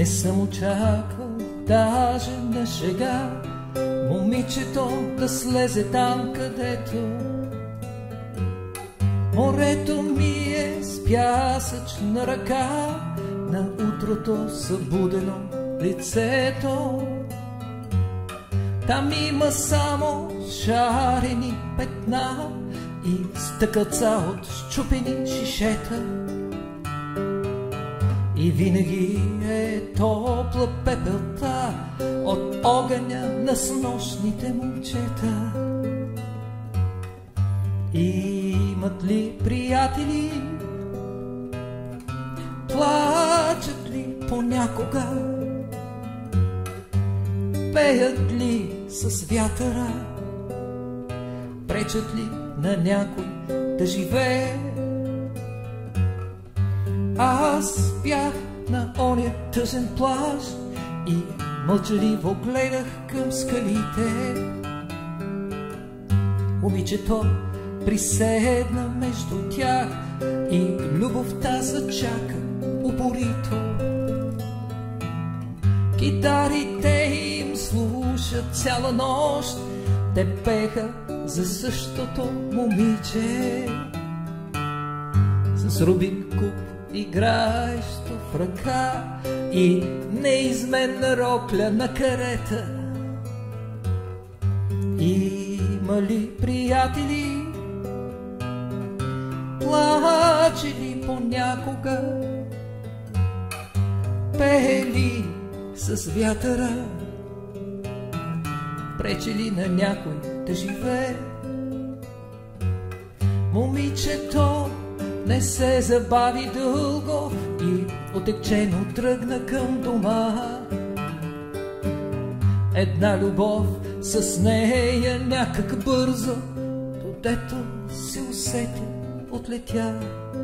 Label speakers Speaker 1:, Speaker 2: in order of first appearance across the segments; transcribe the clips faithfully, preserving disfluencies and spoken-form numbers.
Speaker 1: Не съм очаквал даже на шега момичето да слезе там, където морето ми е с пясъчна ръка, на утрото събудено лицето. Там има само шарени петна и стъкълца от счупени шишета. И винаги е топла пепелта от огъня на снощните момчета. Имат ли приятели? Плачат ли понякога? Пеят ли с вятъра? Пречат ли на някой да живее? Аз бях на оня тъжен плаж и мълчаливо гледах към скалите. Момичето приседна между тях и любовта зачака упорито. Китарите им слушат цяла нощ, те пеха за същото момиче. С рубин куп играещо в ръка и неизменна рокля на карета. Има ли приятели? Плаче ли понякога? Пее ли с вятъра? Пречи ли на някой да живее? Момичето не се забави дълго и отекчено тръгна към дома. Една любов с нея някак бързо, додето се усети, отлетя.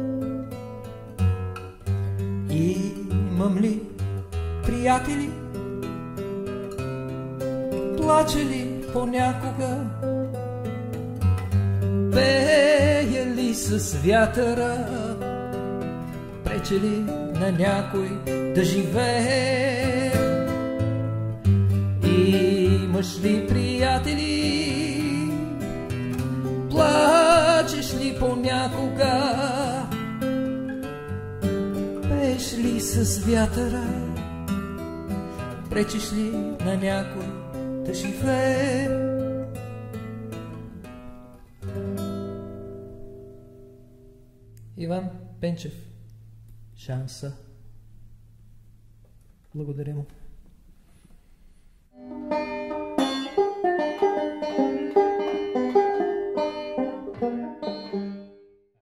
Speaker 1: Имам ли приятели? Плаче ли понякога? Пея ли с вятъра? Прече ли на някой да живее? Имаш ли приятели? Плачеш ли понякога? Пееш ли с вятъра? Пречиш ли на някой да живее? Иван Пенчев. Шанса. Благодаря му.